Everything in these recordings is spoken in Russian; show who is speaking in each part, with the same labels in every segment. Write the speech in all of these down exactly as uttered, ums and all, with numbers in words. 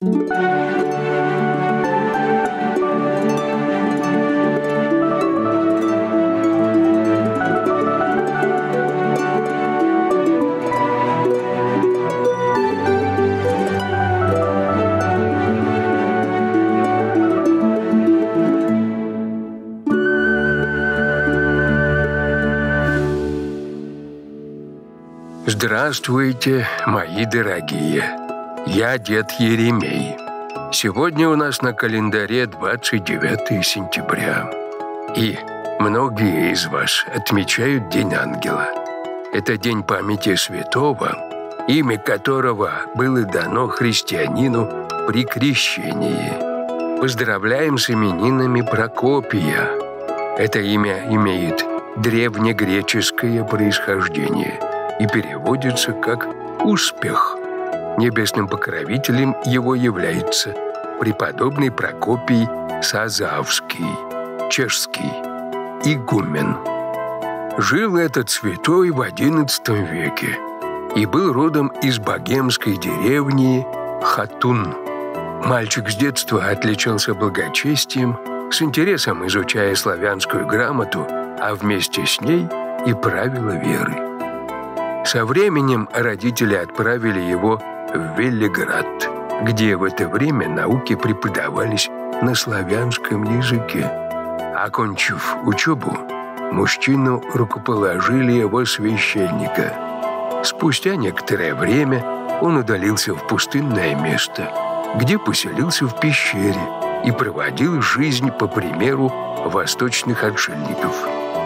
Speaker 1: Здравствуйте, мои дорогие. Я дед Еремей. Сегодня у нас на календаре двадцать девятое сентября. И многие из вас отмечают День ангела. Это день памяти святого, имя которого было дано христианину при крещении. Поздравляем с именинами Прокопия. Это имя имеет древнегреческое происхождение и переводится как «успех». Небесным покровителем его является преподобный Прокопий Сазавский, чешский, игумен. Жил этот святой в одиннадцатом веке и был родом из богемской деревни Хатун. Мальчик с детства отличался благочестием, с интересом изучая славянскую грамоту, а вместе с ней и правила веры. Со временем родители отправили его в Велиград, где в это время науки преподавались на славянском языке. Окончив учебу, мужчину рукоположили его священника. Спустя некоторое время он удалился в пустынное место, где поселился в пещере и проводил жизнь по примеру восточных отшельников.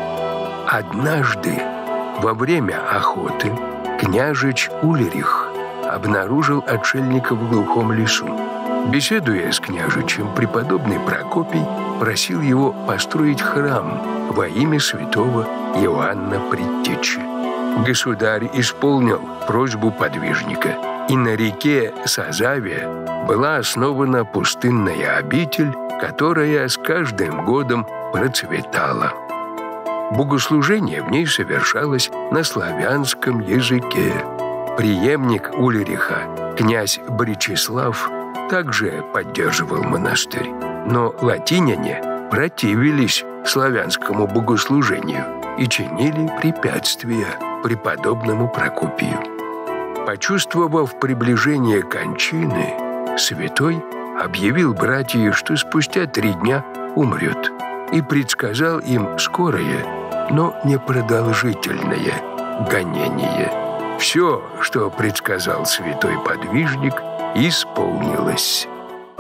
Speaker 1: Однажды, во время охоты, княжич Ульрих обнаружил отшельника в глухом лесу. Беседуя с княжичем, преподобный Прокопий просил его построить храм во имя святого Иоанна Предтечи. Государь исполнил просьбу подвижника, и на реке Сазаве была основана пустынная обитель, которая с каждым годом процветала. Богослужение в ней совершалось на славянском языке. Преемник Ульриха, князь Бречеслав, также поддерживал монастырь, но латиняне противились славянскому богослужению и чинили препятствия преподобному Прокопию. Почувствовав приближение кончины, святой объявил братьям, что спустя три дня умрет, и предсказал им скорое, но непродолжительное гонение. Все, что предсказал святой подвижник, исполнилось.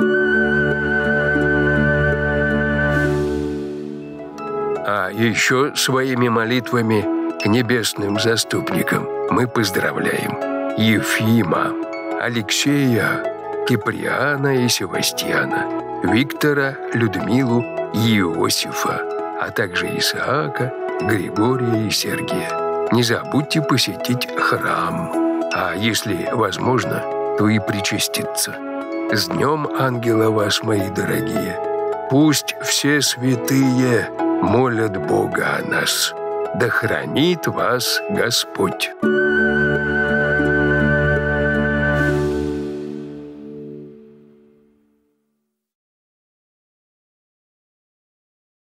Speaker 1: А еще своими молитвами к небесным заступникам мы поздравляем Ефима, Алексея, Киприана и Севастьяна, Виктора, Людмилу и Иосифа, а также Исаака, Григория и Сергия. Не забудьте посетить храм, а если возможно, то и причаститься. С Днем Ангела вас, мои дорогие! Пусть все святые молят Бога о нас. Да хранит вас Господь!